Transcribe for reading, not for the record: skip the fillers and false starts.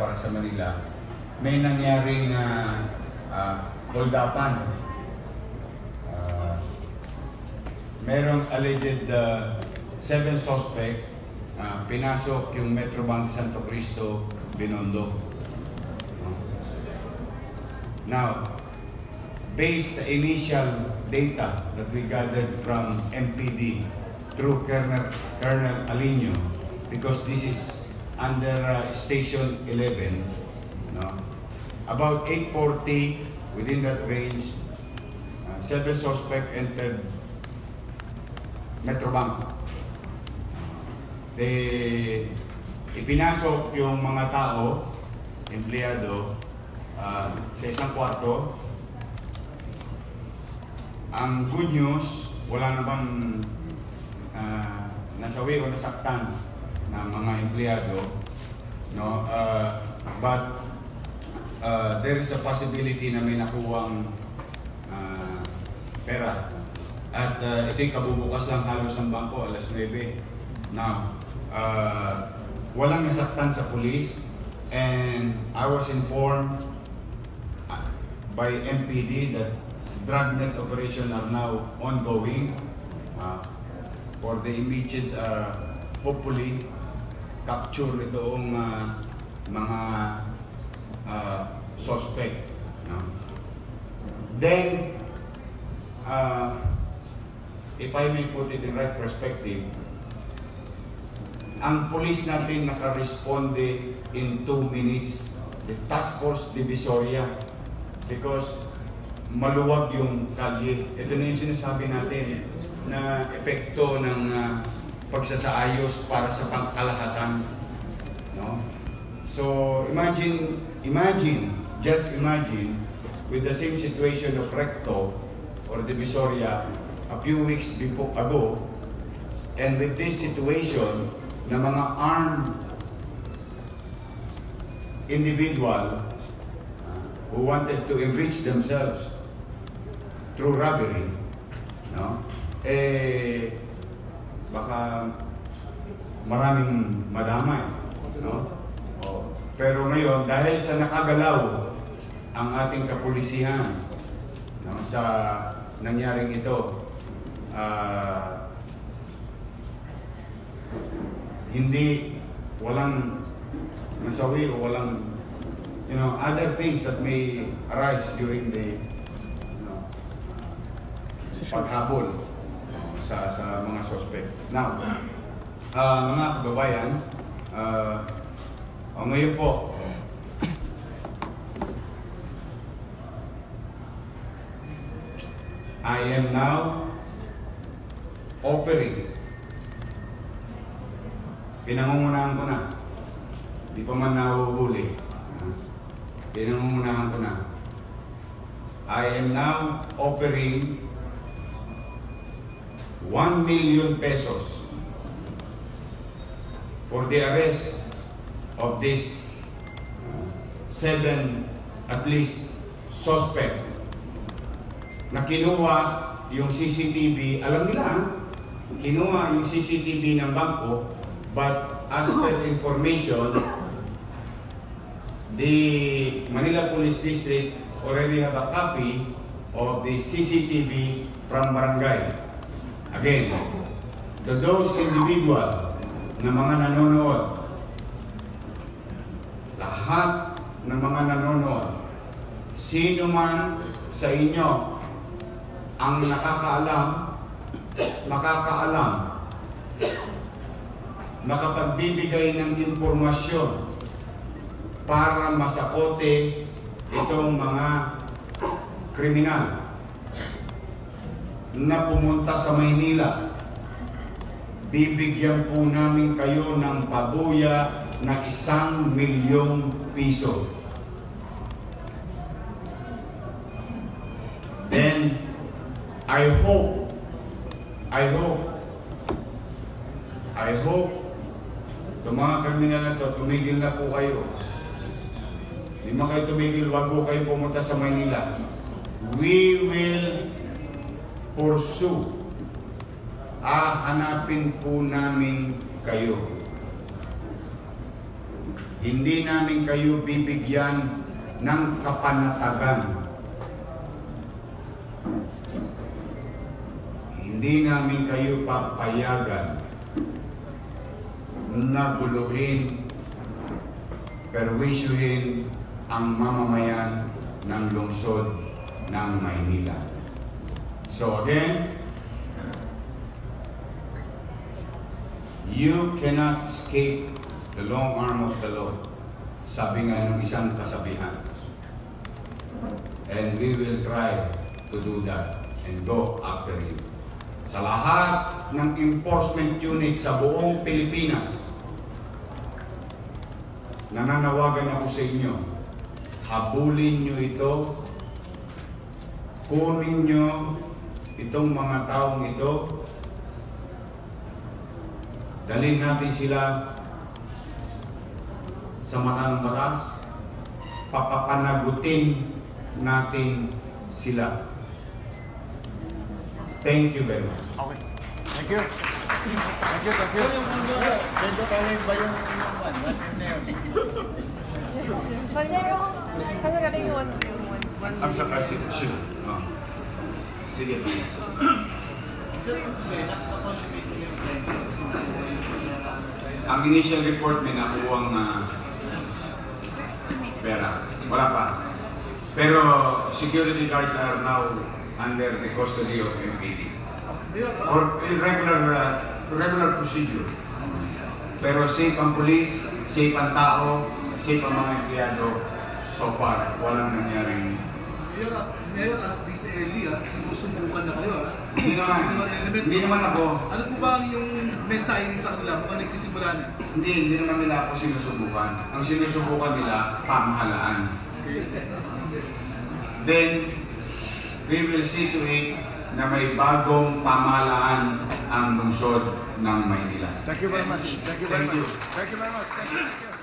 para sa Manila, may nangyaring hold-upan. Merong alleged 7 suspect pinasok yung Metrobank Santo Cristo, Binondo. Now, based sa initial data that we gathered from MPD through Colonel Alinio, because this is under Station 11, no? About 8:40, within that range, 7 suspects entered Metrobank. Ipinasok yung mga tao, empleyado, sa isang kwarto. Ang good news, wala namang nasawi o nasaktan ng mga empleyado, no? But there is a possibility na may nakuwang pera. At ito'y kabubukas lang halos ng bangko, alas 9. Now, walang nasaktan sa police, and I was informed by MPD that dragnet operation are now ongoing for the immediate, hopefully, capture itong mga suspect. Then, if I may put it in right perspective, ang police natin nakaresponde in 2 minutes, the Task Force Divisoria, because maluwag yung kalye. Ito na yung sinasabi natin na epekto ng pagsasaayos para sa pangkalahatan, no? So just imagine with the same situation of Recto or Divisoria a few weeks ago, and with this situation na mga armed individual who wanted to enrich themselves through robbery, no? Baka maraming madamay, no? Pero ngayon, dahil sa nakagalaw ang ating kapolisihan, no, sa nangyaring ito, walang nasawi o walang, other things that may arise during the paghabol sa mga suspect. Now, mga kababayan, ngayon po, I am now offering, pinangungunahan ko na, di pa man nahuhuli, pinangungunahan ko na, I am now offering 1 million pesos for the arrest of this 7 at least suspect na kinuha yung CCTV, alam nila, kinuha yung CCTV ng bangko, but as per information, the Manila Police District already have a copy of the CCTV from barangay. Again, to those individual na mga nanonood, lahat ng mga nanonood, sino man sa inyo ang makakaalam, makapagbibigay ng impormasyon para masakote itong mga kriminal na pumunta sa Maynila, bibigyan po namin kayo ng pabuya na 1 milyong piso. Then, I hope itong mga kriminal na ito, tumigil na po kayo. Hindi man kayo tumigil, wag po kayo pumunta sa Maynila. We will pursue. Hanapin po namin kayo. Hindi namin kayo bibigyan ng kapanatagan. Hindi namin kayo papayagan na guluhin, perwisyuhin ang mamamayan ng lungsod ng Maynila. So again, you cannot escape the long arm of the law. Sabi nga ng isang kasabihan. And we will try to do that and go after you. Sa lahat ng enforcement unit sa buong Pilipinas, nananawagan ako sa inyo, habulin nyo ito, kunin nyo itong mga taong ito, dalhin natin sila sa mata ng batas, papapanagutin natin sila. Thank you very much. Okay. Thank you. Thank you, thank you. Medyo kaya ba yung one? What's your name? Saan galing yung one? Ang sa kasi, sige. Sige, please. Ang initial report may nakuwang pera. Wala pa. Pero security guards are now under the custody of MPD. Or regular procedure. Pero safe ang police, safe ang tao, safe ang mga empleyado. So far, walang nangyaring... Ngayon, as this early, sinusubukan na kayo. Hindi naman ako. Ano po ba yung mensahe sa kanila? Mukhang nagsisimula na. Hindi naman nila ako sinusubukan. Ang sinusubukan nila, pamahalaan. Okay. Then, we will see to it na may bagong pamahalaan ang lungsod ng Maynila. Thank you very much. Thank you very much. Thank you. Thank you very much. Thank you.